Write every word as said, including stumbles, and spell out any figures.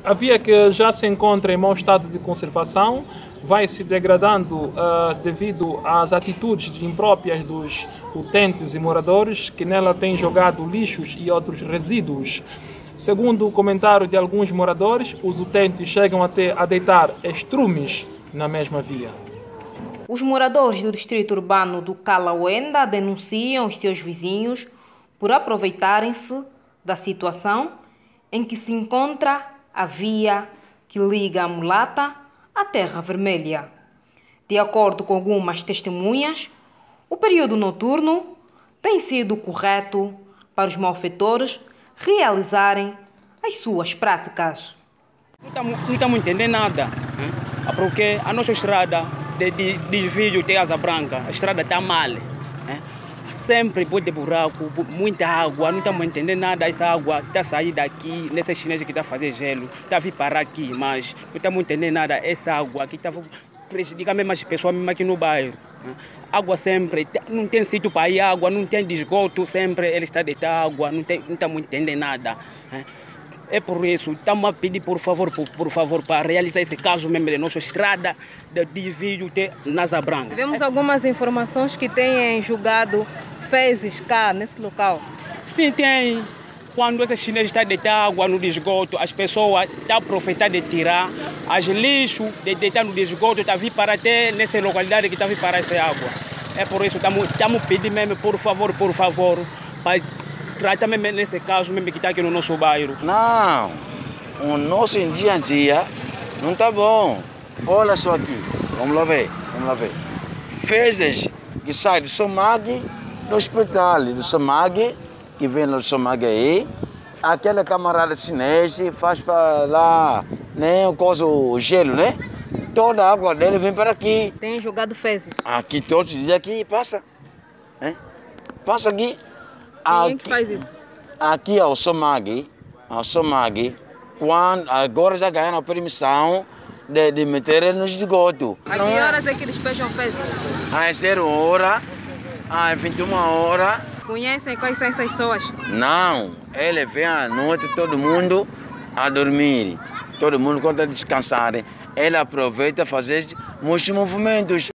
A via que já se encontra em mau estado de conservação vai se degradando uh, devido às atitudes impróprias dos utentes e moradores que nela têm jogado lixos e outros resíduos. Segundo o comentário de alguns moradores, os utentes chegam até a deitar estrumes na mesma via. Os moradores do distrito urbano do Calauenda denunciam os seus vizinhos por aproveitarem-se da situação em que se encontra a via que liga a Mulata à Terra Vermelha. De acordo com algumas testemunhas, o período noturno tem sido correto para os malfeitores realizarem as suas práticas. Não estamos entendendo nada, né? Porque a nossa estrada de, de desvio de Asa Branca, a estrada está mal, né? Sempre pode buraco, muita água, não estamos entendendo nada. Essa água está saindo daqui, nessa chinesa que está fazendo gelo, está vindo parar aqui, mas não estamos entendendo nada. Essa água que está prejudicando mesmo as pessoas mesmo aqui no bairro. Água sempre, não tem sítio para ir água, não tem esgoto, sempre ele está deitando água, não, tem, não estamos entendendo nada. É por isso, estamos a pedir por favor, por, por favor, para realizar esse caso mesmo de nossa estrada de desvio de Asa Branca. Tivemos algumas informações que têm julgado fezes cá nesse local. Sim, tem. Quando esse chinês está deitando água no esgoto, as pessoas estão aproveitando de tirar as lixos, de deitar no esgoto, está vir para até nessa localidade que está vir para essa água. É por isso que estamos pedindo mesmo, por favor, por favor, para tratar mesmo nesse caso mesmo que está aqui no nosso bairro. Não, o nosso dia a dia não está bom. Olha só aqui, vamos lá ver, vamos lá ver. Fezes que saem do Somag, do hospital do Somag, que vem no Somag aí, aquela camarada chinês faz para lá, né, o, coisa, o gelo, né? Toda a água dele vem para aqui. Tem jogado fezes? Aqui todos os dias aqui passa, né? Passa aqui. Quem é que faz isso? Aqui é o Somag, o Somag, quando agora já ganharam a permissão de, de meter no esgoto. A que horas é que eles despejam fezes? Às zero hora, às vinte e uma horas. Conhecem quais são essas pessoas? Não, ele vem à noite, todo mundo a dormir. Todo mundo quando está descansar, ele aproveita fazer muitos movimentos.